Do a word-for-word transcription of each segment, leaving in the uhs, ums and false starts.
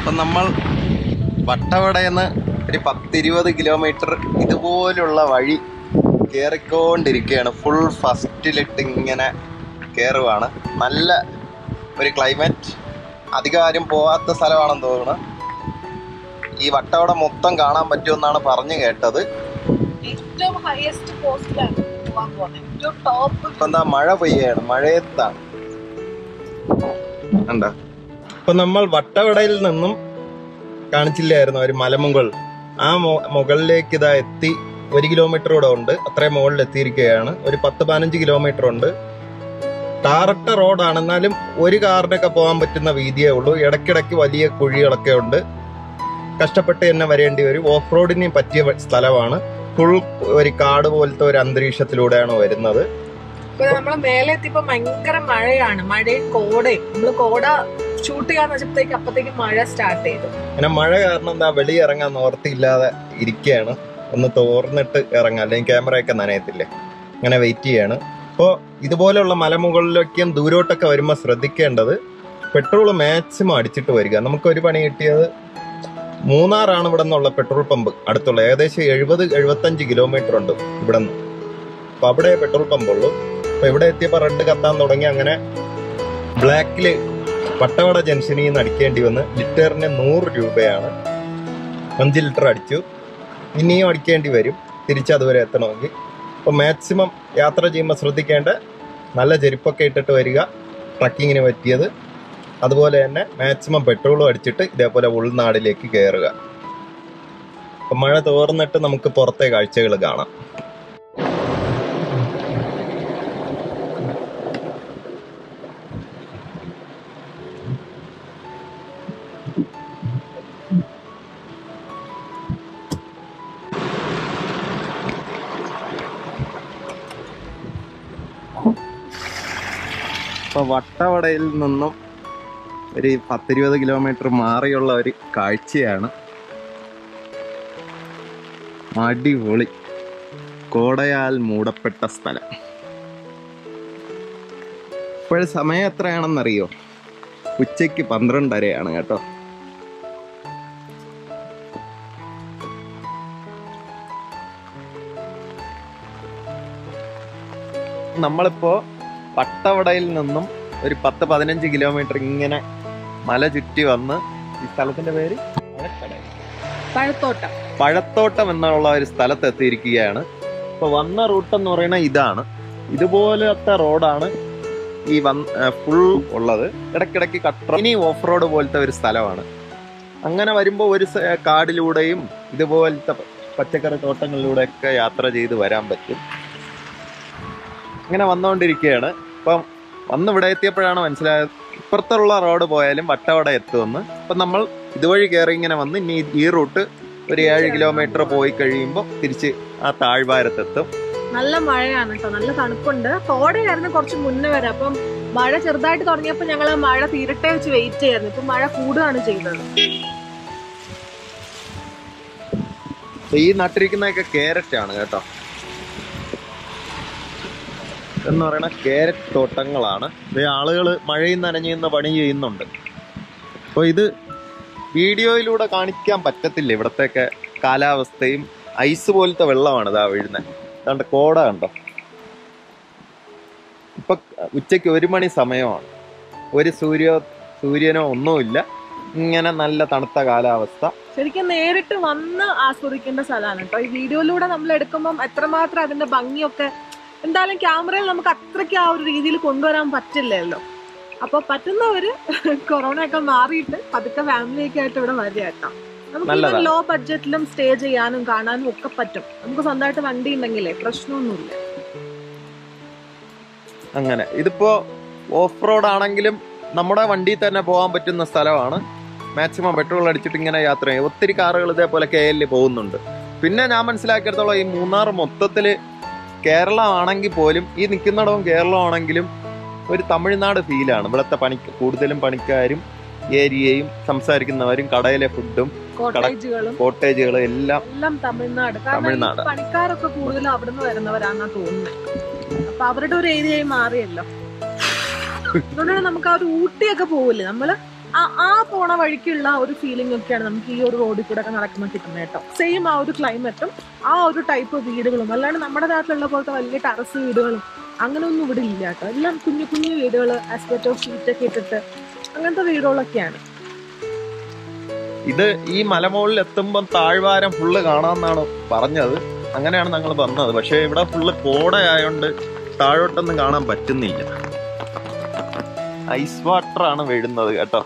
അപ്പം നമ്മൾ വട്ടവടയെന്ന് ഒരു പത്തിരുപത് കിലോമീറ്റർ ഇതുപോലുള്ള വഴി കയറിക്കൊണ്ടിരിക്കുകയാണ്. ഫുൾ ഫസ്റ്റിലിട്ട് ഇങ്ങനെ കയറുവാണ്. നല്ല ഒരു ക്ലൈമറ്റ്, അധികം ആരും പോകാത്ത സ്ഥലമാണെന്ന് തോന്നുന്നു. ഈ വട്ടവട മൊത്തം കാണാൻ പറ്റുമെന്നാണ് പറഞ്ഞു കേട്ടത്. ഏറ്റവും ഹൈയസ്റ്റ് പോസ്റ്റിലാണ് പോകാൻ പോകുന്നത്. ഏറ്റവും ടോപ്പ്. ഇപ്പം എന്താ മഴ പെയ്യാണ്, മഴയത്താണ് കണ്ടോ. ഇപ്പൊ നമ്മൾ വട്ടവടയിൽ നിന്നും കാണിച്ചില്ലായിരുന്നു ഒരു മലമുകൾ, ആ മുകളിലേക്ക് ഇതാ എത്തി. ഒരു കിലോമീറ്റർ കൂടെ ഉണ്ട്, അത്രയും മുകളിൽ എത്തിയിരിക്കുകയാണ്. ഒരു പത്ത് പതിനഞ്ച് കിലോമീറ്റർ ഉണ്ട്. ടാറിട്ട റോഡാണ്, എന്നാലും ഒരു കാറിനൊക്കെ പോകാൻ പറ്റുന്ന വീതിയേ ഉള്ളൂ. ഇടയ്ക്കിടയ്ക്ക് വലിയ കുഴികളൊക്കെ ഉണ്ട്, കഷ്ടപ്പെട്ട് തന്നെ വരേണ്ടി വരും. ഓഫ് റോഡിന് പറ്റിയ സ്ഥലമാണ്. ഫുൾ ഒരു കാട് പോലത്തെ ഒരു അന്തരീക്ഷത്തിലൂടെയാണ് വരുന്നത്. നമ്മള് മേലെ എത്തിയപ്പോ ഭയങ്കര മഴയാണ്, മഴയും കോടയും. നമ്മള് കോട ഷൂട്ട് ചെയ്യാന്ന് വെച്ചപ്പോഴത്തേക്ക് അപ്പത്തേക്ക് മഴ സ്റ്റാർട്ട് ചെയ്തു. അങ്ങനെ മഴ കാരണം എന്താ വെളിയിറങ്ങാൻ നിവർത്തിയില്ലാതെ ഇരിക്കുകയാണ്. ഒന്ന് തോർന്നിട്ട് ഇറങ്ങാം, അല്ലെങ്കിൽ ക്യാമറയൊക്കെ നനയത്തില്ലേ, അങ്ങനെ വെയിറ്റ് ചെയ്യാണ്. അപ്പോൾ ഇതുപോലെയുള്ള മലമുകളിലേക്കും ദൂരോട്ടൊക്കെ വരുമ്പോൾ ശ്രദ്ധിക്കേണ്ടത് പെട്രോൾ മാക്സിമം അടിച്ചിട്ട് വരിക. നമുക്കൊരു പണി കിട്ടിയത് മൂന്നാറാണ് ഇവിടെ നിന്നുള്ള പെട്രോൾ പമ്പ് അടുത്തുള്ള. ഏകദേശം എഴുപത് എഴുപത്തഞ്ച് കിലോമീറ്റർ ഉണ്ട് ഇവിടെ നിന്ന്. അപ്പൊ അവിടെ പെട്രോൾ പമ്പ് ഉള്ളൂ. അപ്പൊ ഇവിടെ എത്തിയപ്പോൾ റെഡ് കത്താൻ തുടങ്ങി. അങ്ങനെ ബ്ലാക്കില് വട്ടവട ജംഗ്ഷനിൽ നിന്ന് അടിക്കേണ്ടി വന്ന് ലിറ്ററിന് നൂറ് രൂപയാണ്. അഞ്ച് ലിറ്റർ അടിച്ചു, ഇനിയും അടിക്കേണ്ടി വരും തിരിച്ചതുവരെ എത്തണമെങ്കിൽ. അപ്പോൾ മാക്സിമം യാത്ര ചെയ്യുമ്പോൾ ശ്രദ്ധിക്കേണ്ട നല്ല ചെരുപ്പൊക്കെ ഇട്ടിട്ട് വരിക, ട്രക്കിങ്ങിന് പറ്റിയത്. അതുപോലെ തന്നെ മാക്സിമം പെട്രോളും അടിച്ചിട്ട് ഇതേപോലെ ഉൾനാടിലേക്ക് കയറുക. അപ്പം മഴ തോർന്നിട്ട് നമുക്ക് പുറത്തെ കാഴ്ചകൾ കാണാം. ഇപ്പൊ വട്ടവടയിൽ നിന്നും ഒരു പത്തിരുപത് കിലോമീറ്റർ മാറിയുള്ള ഒരു കാഴ്ചയാണ്. അടിപൊളി കോടയാൽ മൂടപ്പെട്ട സ്ഥലം. ഇപ്പോഴും സമയം എത്രയാണെന്നറിയോ? ഉച്ചയ്ക്ക് പന്ത്രണ്ടരയാണ് കേട്ടോ. നമ്മളിപ്പോ വട്ടവടയിൽ നിന്നും ഒരു പത്ത് പതിനഞ്ച് കിലോമീറ്റർ ഇങ്ങനെ മല ചുറ്റി വന്ന് ഈ സ്ഥലത്തിന്റെ പേര് പഴത്തോട്ടം പഴത്തോട്ടം എന്നുള്ള ഒരു സ്ഥലത്ത് എത്തിയിരിക്കുകയാണ്. ഇപ്പൊ വന്ന റൂട്ട് എന്ന് പറയുന്നത് ഇതാണ്. ഇതുപോലത്തെ റോഡാണ് ഈ വന്ന് ഫുൾ ഉള്ളത്. ഇടയ്ക്കിടയ്ക്ക് കട്ട ഇനി ഓഫ് റോഡ് പോലത്തെ ഒരു സ്ഥലമാണ്. അങ്ങനെ വരുമ്പോൾ ഒരു കാടിലൂടെയും ഇതുപോലത്തെ പച്ചക്കറി തോട്ടങ്ങളിലൂടെയൊക്കെ യാത്ര ചെയ്ത് വരാൻ പറ്റും. ഇങ്ങനെ വന്നുകൊണ്ടിരിക്കുകയാണ്. ഇപ്പം വന്ന് ഇവിടെ എത്തിയപ്പോഴാണ് മനസ്സിലായത് ഇപ്പുറത്തുള്ള റോഡ് പോയാലും വട്ടവട എത്തുമെന്ന്. അപ്പം നമ്മൾ ഇതുവഴി കയറി ഇങ്ങനെ വന്ന് ഇനി ഈ റൂട്ട് ഒരു ഏഴ് കിലോമീറ്റർ പോയി കഴിയുമ്പോൾ തിരിച്ച് ആ താഴ്വാരത്തെത്തും. നല്ല മഴയാണ് കേട്ടോ, നല്ല തണുപ്പുണ്ട്. കോടയായിരുന്നു കുറച്ച് മുന്നേ വരെ. അപ്പം മഴ ചെറുതായിട്ട് തുടങ്ങിയപ്പോൾ ഞങ്ങൾ മഴ തീരട്ടെ വെച്ച് വെയിറ്റ് ചെയ്യായിരുന്നു. ഇപ്പൊ മഴ കൂടുകയാണ് ചെയ്തത്. ഈ നട്ടിരിക്കുന്നതൊക്കെ ക്യാരറ്റ് ആണ് കേട്ടോ. എന്ന് പറയുന്ന ക്യാരറ്റ് തോട്ടങ്ങളാണ്. ഇത് ആളുകൾ മഴയിൽ നനഞ്ഞുന്ന പണി ചെയ്യുന്നുണ്ട്. അപ്പോൾ ഇത് വീഡിയോയിലൂടെ കാണിക്കാൻ പറ്റത്തില്ല. ഇവിടത്തെയൊക്കെ കാലാവസ്ഥയും ഐസ് പോലത്തെ വെള്ളമാണ് ഇതാ വീഴുന്നത്. അതുകൊണ്ട് കോട കണ്ടോ. ഇപ്പൊ ഉച്ചയ്ക്ക് ഒരു മണി സമയമാണ്. ഒരു സൂര്യ സൂര്യനോ ഒന്നുമില്ല. ഇങ്ങനെ നല്ല തണുത്ത കാലാവസ്ഥ. ശരിക്കും നേരിട്ട് വന്ന് ആസ്വദിക്കേണ്ട സ്ഥലമാണ് കേട്ടോ. ഈ വീഡിയോയിലൂടെ നമ്മൾ എടുക്കുമ്പം എത്രമാത്രം അതിന്റെ ഭംഗിയൊക്കെ എന്തായാലും ക്യാമറയിൽ നമുക്ക് അത്രയ്ക്ക് ആ ഒരു രീതിയിൽ കൊണ്ടുവരാൻ പറ്റില്ലല്ലോ. അപ്പൊ പറ്റുന്നവര് കൊറോണ ഒക്കെ മാറിയിട്ട് പതുക്കെ ഫാമിലിയൊക്കെ ആയിട്ട് ഇവിടെ വരിക കേട്ടോ. നമുക്ക് ലോ ബഡ്ജറ്റിലും സ്റ്റേ ചെയ്യാനും കാണാനും ഒക്കെ പറ്റും. നമുക്ക് സ്വന്തമായിട്ട് വണ്ടി ഉണ്ടെങ്കിലേ പ്രശ്നമൊന്നുമില്ല. അങ്ങനെ ഇതിപ്പോ ഓഫ് റോഡ് ആണെങ്കിലും നമ്മുടെ വണ്ടിയിൽ തന്നെ പോകാൻ പറ്റുന്ന സ്ഥലമാണ്. മാക്സിമം പെട്രോൾ അടിച്ചിട്ട് ഇങ്ങനെ യാത്ര ചെയ്യും. ഒത്തിരി കാറുകൾ ഇതേപോലെ കെ എല്ലിൽ പോകുന്നുണ്ട്. പിന്നെ ഞാൻ മനസ്സിലാക്കിയെടുത്തോളം ഈ മൂന്നാർ മൊത്തത്തില് കേരളം ആണെങ്കിൽ പോലും ഈ നിൽക്കുന്നിടവും കേരളം ആണെങ്കിലും ഒരു തമിഴ്നാട് ഫീലാണ്. ഇവിടുത്തെ പണി കൂടുതലും പണിക്കാരും ഏരിയയും സംസാരിക്കുന്നവരും കടയിലെ ഫുഡും കോട്ടേജുകളും എല്ലാം എല്ലാം തമിഴ്നാട്. തമിഴ്നാട് പണിക്കാരൊക്കെ കൂടുതലും അവിടുന്ന് വരുന്നവരാണെന്നാ തോന്നുന്നത്. അപ്പൊ അവരുടെ ഒരു ഏരിയയായി മാറിയല്ലോ. അതുകൊണ്ടാണ് നമുക്ക് ആ ഒരു ഊട്ടിയൊക്കെ പോവില്ലേ, നമ്മള് ആ ആ പോണ വഴിക്കുള്ള ഒരു ഫീലിംഗ് ഒക്കെയാണ് നമുക്ക് ഈ ഒരു റോഡിൽ കൂടെ ഒക്കെ നടക്കുമ്പോൾ കിട്ടുന്നത് കേട്ടോ. സെയിം ആ ഒരു ക്ലൈമറ്റും ആ ഒരു ടൈപ്പ് വീടുകളും, അല്ലാണ്ട് നമ്മുടെ നാട്ടിലുള്ള പോലത്തെ വലിയ ടെറസ് വീടുകളും അങ്ങനെയൊന്നും ഇവിടെ ഇല്ല കേട്ടോ. എല്ലാം കുഞ്ഞു കുഞ്ഞു വീടുകൾ, ആസ്പെറ്റോ ഷീറ്റൊക്കെ ഇട്ടിട്ട് അങ്ങനത്തെ വീടുകളൊക്കെയാണ്. ഇത് ഈ മലമുകളിൽ എത്തുമ്പോൾ താഴ്വാരം ഫുള്ള് കാണാമെന്നാണ് പറഞ്ഞത്. അങ്ങനെയാണ് ഞങ്ങൾ വന്നത്. പക്ഷെ ഇവിടെ ഫുള്ള് കോടയായോണ്ട് താഴോട്ടൊന്നും കാണാൻ പറ്റുന്നില്ല. ഐസ് വാട്ടർ ആണ് വീഴുന്നത് കേട്ടോ.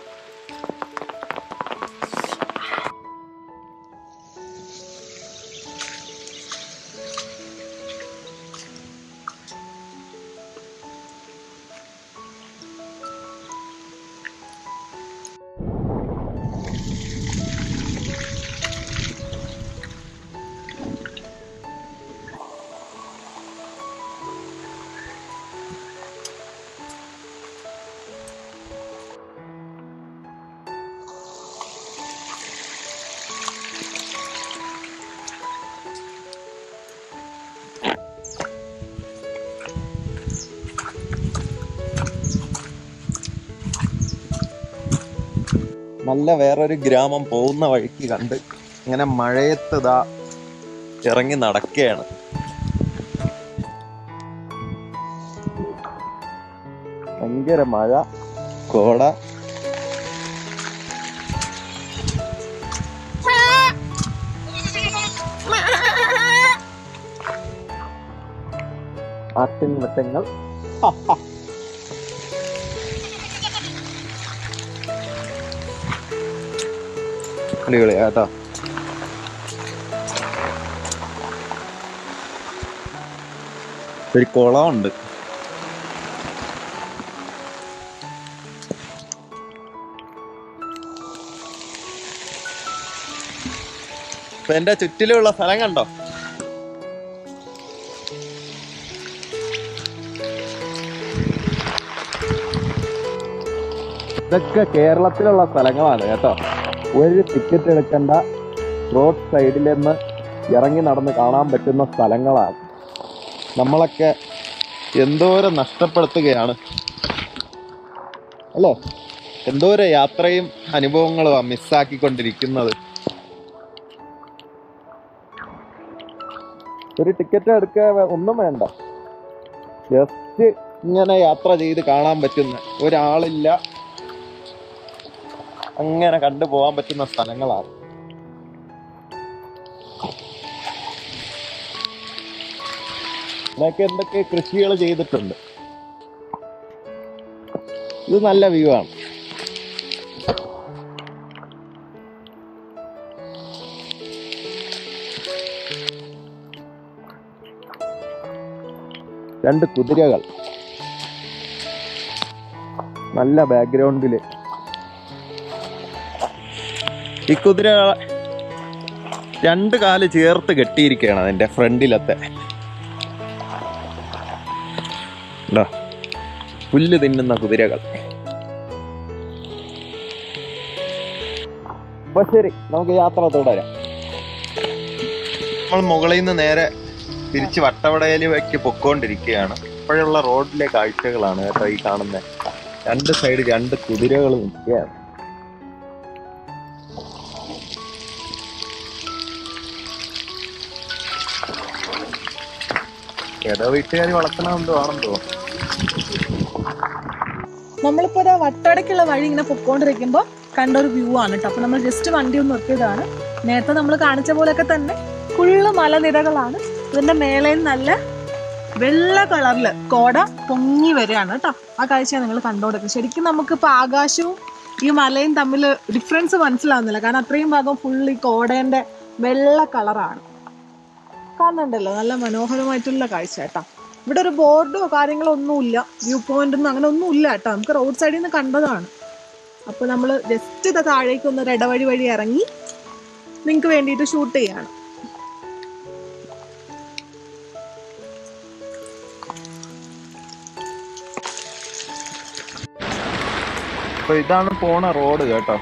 നല്ല വേറൊരു ഗ്രാമം പോകുന്ന വഴിക്ക് കണ്ട് ഇങ്ങനെ മഴയത്ത് ഇതാ ഇറങ്ങി നടക്കുകയാണ്. ഭയങ്കര മഴ, കോട. ആട്ടിൻ മറ്റങ്ങൾ. അടിപൊളിയാ കേട്ടോ. ഒരു കുളമുണ്ട്. ഇപ്പൊ എന്റെ ചുറ്റിലുള്ള സ്ഥലം കണ്ടോ? ഇതൊക്കെ കേരളത്തിലുള്ള സ്ഥലങ്ങളാണ് കേട്ടോ. ഒരു ടിക്കറ്റ് എടുക്കേണ്ട, റോഡ് സൈഡിൽ നിന്ന് ഇറങ്ങി നടന്ന് കാണാൻ പറ്റുന്ന സ്ഥലങ്ങളാണ്. നമ്മളൊക്കെ എന്തോരം നഷ്ടപ്പെടുത്തുകയാണ് അല്ലേ? എന്തോരം യാത്രയും അനുഭവങ്ങളും മിസ്സാക്കിക്കൊണ്ടിരിക്കുന്നത്. ഒരു ടിക്കറ്റ് എടുക്കുക ഒന്നും വേണ്ട, ജസ്റ്റ് ഇങ്ങനെ യാത്ര ചെയ്ത് കാണാൻ പറ്റുന്ന, ഒരാളില്ല, അങ്ങനെ കണ്ടുപോകാൻ പറ്റുന്ന സ്ഥലങ്ങളാണ്. ഇതൊക്കെ എന്തൊക്കെ കൃഷികൾ ചെയ്തിട്ടുണ്ട്. ഇത് നല്ല വ്യൂ ആണ്. രണ്ട് കുതിരകൾ നല്ല ബാക്ക്ഗ്രൗണ്ടില്. ഈ കുതിര രണ്ട് കാല് ചേർത്ത് കെട്ടിയിരിക്കുകയാണ് അതിന്റെ ഫ്രണ്ടിലത്തെ. പുല്ല് തിന്നുന്ന കുതിരകൾ. അപ്പൊ ശരി, നമുക്ക് യാത്ര തുടരാം. നമ്മൾ മുകളിൽ നിന്ന് നേരെ തിരിച്ച് വട്ടവടയിലേക്ക് പൊക്കോണ്ടിരിക്കുകയാണ്. ഇപ്പോഴുള്ള റോഡിലെ കാഴ്ചകളാണ് കേട്ടോ ഈ കാണുന്നത്. രണ്ട് സൈഡ് രണ്ട് കുതിരകൾ നിൽക്കുകയാണ്. ഏതോ വീട്ടുകാർ വളർത്തണമെന്തോ ആണെന്ന് തോന്നുന്നു. നമ്മളിപ്പോ വട്ടടക്കുള്ള വഴി ഇങ്ങനെ പൊക്കോണ്ടിരിക്കുമ്പോ കണ്ടൊരു വ്യൂ ആണ് കേട്ടോ. അപ്പൊ നമ്മൾ ജസ്റ്റ് വണ്ടി ഒന്ന് നിർത്തിയതാണ്. നേരത്തെ നമ്മൾ കാണിച്ച പോലെയൊക്കെ തന്നെ ഫുള്ള് മലനിരകളാണ്. ഇതിന്റെ മേലെ നല്ല വെള്ള കളറില് കോട പൊങ്ങി വരികയാണ് കേട്ടോ. ആ കാഴ്ചയാണ് നിങ്ങൾ കണ്ടോണ്ടിരിക്കുന്നത്. ശരിക്കും നമുക്കിപ്പോൾ ആകാശവും ഈ മലയും തമ്മിൽ ഡിഫറൻസ് മനസ്സിലാവുന്നില്ല. കാരണം അത്രയും ഭാഗം ഫുൾ ഈ കോടേന്റെ വെള്ള കളറാണ്. കാണുന്നുണ്ടല്ലോ, നല്ല മനോഹരമായിട്ടുള്ള കാഴ്ച കേട്ടോ. ഇവിടെ ഒരു ബോർഡോ കാര്യങ്ങളോ ഒന്നുമില്ല, വ്യൂ പോയിന്റ് ഒന്നും അങ്ങനെ ഒന്നും ഇല്ല കേട്ടോ. നമുക്ക് റോഡ് സൈഡിൽ നിന്ന് കണ്ടതാണ്. അപ്പോൾ നമ്മൾ ജസ്റ്റ് ഇത് താഴേക്ക് ഒന്ന് ഒരു ഇടവഴി വഴി ഇറങ്ങി നിങ്ങൾക്ക് വേണ്ടിയിട്ട് ഷൂട്ട് ചെയ്യാണ്. അപ്പൊ ഇതാണ് പോണ റോഡ് കേട്ടോ.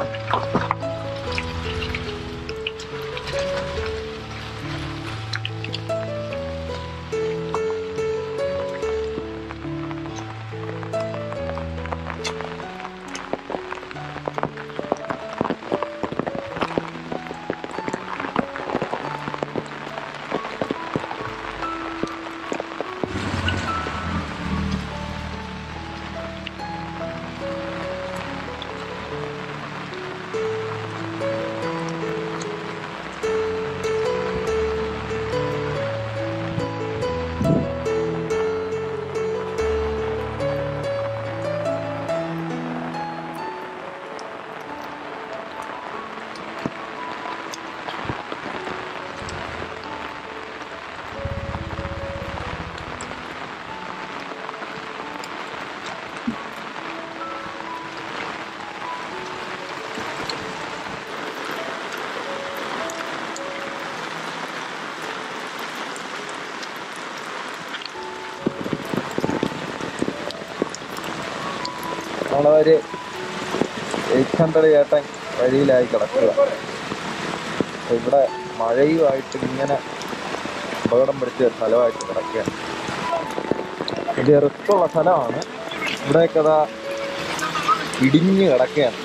നമ്മളൊരു എയ്റ്റ് ഹൺഡ്രഡ് ചേട്ടൻ വഴിയിലായി കിടക്കുക. ഇവിടെ മഴയുമായിട്ട് ഇങ്ങനെ അപകടം പിടിച്ച സ്ഥലമായിട്ട് കിടക്കുകയാണ്. ഇത് റിസ്ക്കുള്ള സ്ഥലമാണ്. ഇവിടെയൊക്കെ അതാ ഇടിഞ്ഞ് കിടക്കുകയാണ്.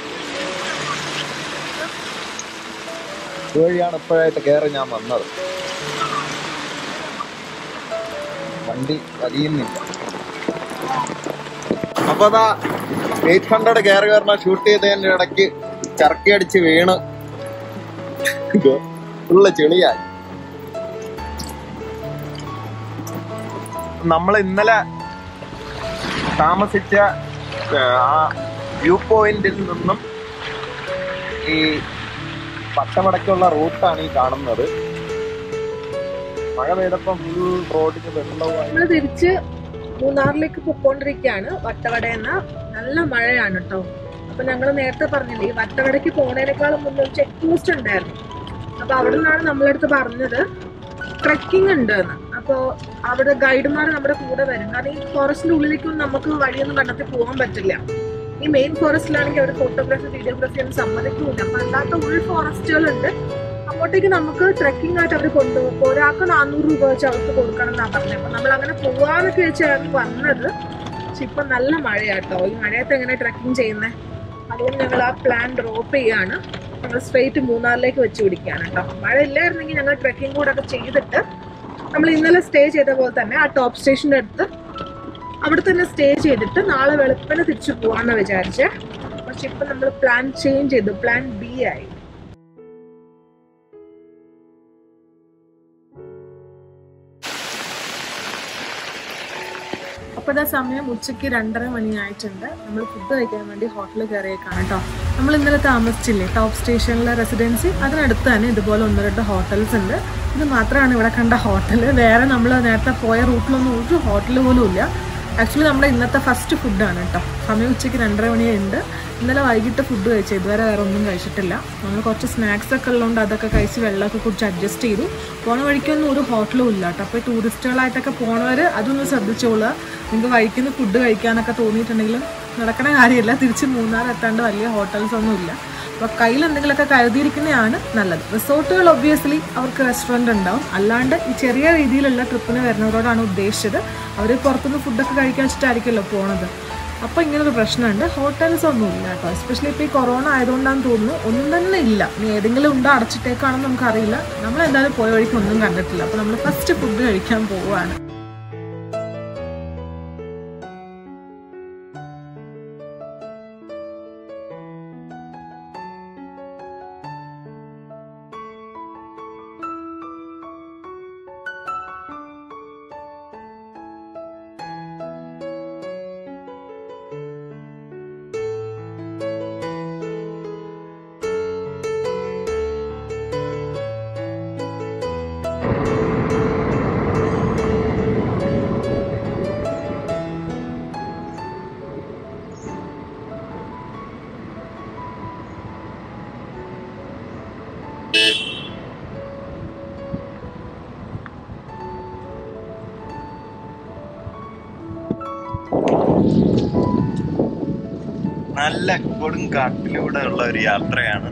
ഇതുവഴിയാണ് ഇപ്പോഴായിട്ട് കയറി ഞാൻ വന്നത്. വണ്ടി വലിയുന്നില്ല. അപ്പൊ അതാ എയ്റ്റ് ഹൺഡ്രഡ് കയറി വരണ ഷൂട്ട് ചെയ്തതിന്റെ ഇടയ്ക്ക് ചർക്കി അടിച്ച് വീണ് ഫുള്ള് ചെളിയായി. നമ്മൾ ഇന്നലെ താമസിച്ച ആ വ്യൂ പോയിന്റിൽ നിന്നും ഈ പട്ടമടയ്ക്കുള്ള റൂട്ടാണ് ഈ കാണുന്നത്. മഴ പെയ്തപ്പം ഫുൾ റോഡിന് വെള്ളവുമായി തിരിച്ച് മൂന്നാറിലേക്ക് പൊക്കോണ്ടിരിക്കുകയാണ്. വട്ടവടയെന്ന നല്ല മഴയാണ് കേട്ടോ. അപ്പൊ ഞങ്ങൾ നേരത്തെ പറഞ്ഞില്ലേ ഈ വട്ടവടയ്ക്ക് പോണേനേക്കാളും മുന്നേ ഒരു ചെക്ക് പോസ്റ്റ് ഉണ്ടായിരുന്നു. അപ്പൊ അവിടെ നിന്നാണ് നമ്മളടുത്ത് പറഞ്ഞത് ട്രെക്കിംഗ് ഉണ്ട് എന്ന്. അപ്പൊ അവിടെ ഗൈഡുമാർ നമ്മുടെ കൂടെ വരും. കാരണം ഈ ഫോറസ്റ്റിന്റെ ഉള്ളിലേക്കൊന്നും നമുക്ക് വഴിയൊന്നും കണ്ടെത്തി പോകാൻ പറ്റില്ല. ഈ മെയിൻ ഫോറസ്റ്റിലാണെങ്കിൽ അവർ ഫോട്ടോഗ്രാഫി വീഡിയോഗ്രാഫി ഒന്നും സമ്മതിക്കില്ല. അപ്പൊ അല്ലാത്ത ഉൾ ഫോറസ്റ്റുകളുണ്ട്, അങ്ങോട്ടേക്ക് നമുക്ക് ട്രെക്കിംഗ് ആയിട്ട് അവർ കൊണ്ടുപോകും. ഒരാൾക്ക് നാനൂറ് രൂപ വെച്ച് അവർക്ക് കൊടുക്കണം എന്നാണ് പറഞ്ഞത്. അപ്പൊ നമ്മൾ അങ്ങനെ പോവാന്നൊക്കെ വെച്ചായിരുന്നു വന്നത്. പക്ഷെ ഇപ്പൊ നല്ല മഴയാട്ടോ. ഈ മഴയത്ത് എങ്ങനെ ട്രെക്കിംഗ് ചെയ്യുന്നത്? അതുകൊണ്ട് ഞങ്ങൾ ആ പ്ലാൻ ഡ്രോപ്പ് ചെയ്യാണ്. ഞങ്ങൾ സ്ട്രെയിറ്റ് മൂന്നാറിലേക്ക് വെച്ച് പിടിക്കുകയാണ് കേട്ടോ. മഴ ഇല്ലായിരുന്നെങ്കിൽ ഞങ്ങൾ ട്രെക്കിംഗ് കൂടെ ഒക്കെ ചെയ്തിട്ട് നമ്മൾ ഇന്നലെ സ്റ്റേ ചെയ്ത പോലെ തന്നെ ആ ടോപ്പ് സ്റ്റേഷൻ്റെ അടുത്ത് അവിടെ തന്നെ സ്റ്റേ ചെയ്തിട്ട് നാളെ വെളുപ്പിന് തിരിച്ചു പോവാന്ന് വിചാരിച്ചേ. പക്ഷെ ഇപ്പൊ നമ്മൾ പ്ലാൻ ചേഞ്ച് ചെയ്തു. പ്ലാൻ ബി ആയി. അപ്പോൾ ഇതാ സമയം ഉച്ചയ്ക്ക് രണ്ടര മണിയായിട്ടുണ്ട്. നമ്മൾ ഫുഡ് കഴിക്കാൻ വേണ്ടി ഹോട്ടലിൽ കയറിയേക്കാണ് കേട്ടോ. നമ്മൾ ഇന്നലെ താമസിച്ചില്ലേ ടോപ്പ് സ്റ്റേഷനിലെ റെസിഡൻസി, അതിനടുത്ത് തന്നെ ഇതുപോലെ ഒന്ന് രണ്ട് ഹോട്ടൽസ് ഉണ്ട്. ഇത് മാത്രമാണ് ഇവിടെ കണ്ട ഹോട്ടൽ. വേറെ നമ്മൾ നേരത്തെ പോയ റൂട്ടിലൊന്നും ഒരു ഹോട്ടൽ പോലും ഇല്ല. ആക്ച്വലി നമ്മുടെ ഇന്നത്തെ ഫസ്റ്റ് ഫുഡാണ് കേട്ടോ. സമയം ഉച്ചയ്ക്ക് രണ്ടര മണിയുണ്ട്. ഇന്നലെ വൈകിട്ട് ഫുഡ് കഴിച്ചു, ഇതുവരെ വേറെ ഒന്നും കഴിച്ചിട്ടില്ല. നമ്മൾ കുറച്ച് സ്നാക്സ് ഒക്കെ ഉള്ളതുകൊണ്ട് അതൊക്കെ കഴിച്ച് വെള്ളമൊക്കെ കുടിച്ച് അഡ്ജസ്റ്റ് ചെയ്തു. പോണ വഴിക്കൊന്നും ഒരു ഹോട്ടലും ഇല്ല കേട്ടോ. അപ്പോൾ ടൂറിസ്റ്റുകളായിട്ടൊക്കെ പോണവർ അതൊന്ന് ശ്രദ്ധിച്ചോളുക. നിങ്ങൾക്ക് വഴിക്കുന്ന ഫുഡ് കഴിക്കാനൊക്കെ തോന്നിയിട്ടുണ്ടെങ്കിലും നടക്കണ കാര്യമില്ല. തിരിച്ച് മൂന്നാർ എത്താണ്ട് വലിയ ഹോട്ടൽസ് ഒന്നും ഇല്ല. അപ്പോൾ കയ്യിൽ എന്തെങ്കിലുമൊക്കെ കരുതിയിരിക്കുന്നതാണ് നല്ലത്. റിസോർട്ടുകൾ ഒബ്വിയസ്ലി അവർക്ക് റെസ്റ്റോറൻറ്റ് ഉണ്ടാവും. അല്ലാണ്ട് ഈ ചെറിയ രീതിയിലുള്ള ട്രിപ്പിന് വരുന്നവരോടാണ് ഉദ്ദേശിച്ചത്. അവർ പുറത്തുനിന്ന് ഫുഡൊക്കെ കഴിക്കാൻ വെച്ചിട്ടായിരിക്കുമല്ലോ പോണത്. അപ്പോൾ ഇങ്ങനൊരു പ്രശ്നമുണ്ട്. ഹോട്ടൽസ് ഒന്നും ഇല്ല കേട്ടോ. എസ്പെഷ്യലി ഇപ്പോൾ ഈ കൊറോണ ആയതുകൊണ്ടാണെന്ന് തോന്നുന്നു ഒന്നും തന്നെ ഇല്ല. ഇനി ഏതെങ്കിലും ഉണ്ടോ അടച്ചിട്ടേക്കാണെന്ന് നമുക്കറിയില്ല. നമ്മൾ എന്തായാലും പോയ വഴിക്ക് ഒന്നും കണ്ടിട്ടില്ല. അപ്പോൾ നമ്മൾ ഫസ്റ്റ് ഫുഡ് കഴിക്കാൻ പോവുകയാണ്. നല്ല കൊടുങ്കാട്ടിലൂടെ ഉള്ള ഒരു യാത്രയാണ്.